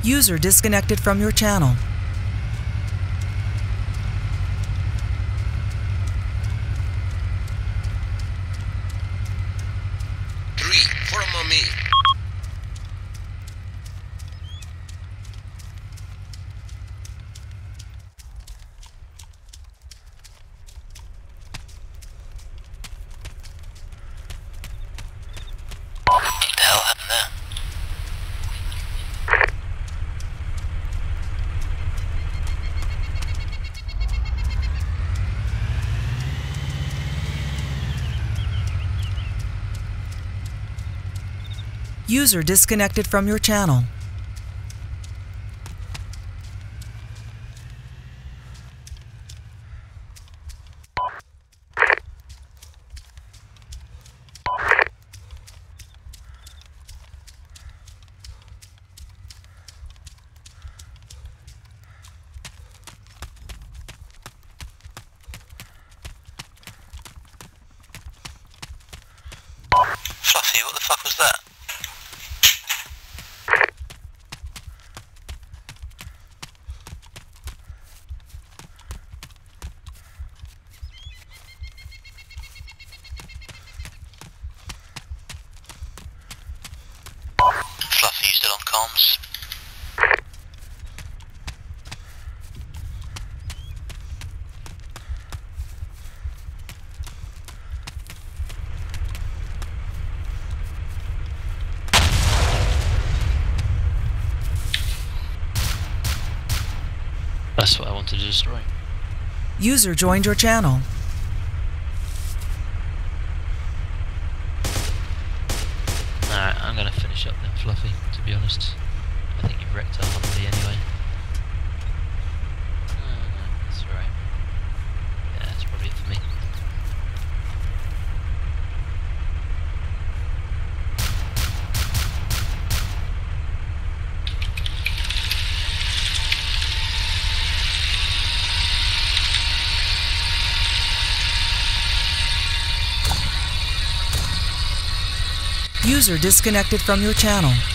User disconnected from your channel. User disconnected from your channel. Fluffy, what the fuck was that? Fluffy, you still on comms? That's what I wanted to destroy. User joined your channel. Alright, I'm gonna finish up then, Fluffy, to be honest. I think you've wrecked our Humvee anyway. No, that's alright. Yeah, that's probably it for me. User disconnected from your channel.